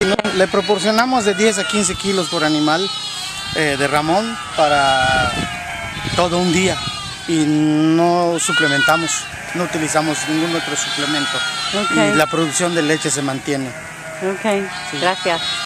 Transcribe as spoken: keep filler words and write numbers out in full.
Le proporcionamos de diez a quince kilos por animal eh, de Ramón para todo un día y no suplementamos, no utilizamos ningún otro suplemento. Okay. Y la producción de leche se mantiene. Ok, sí. Gracias.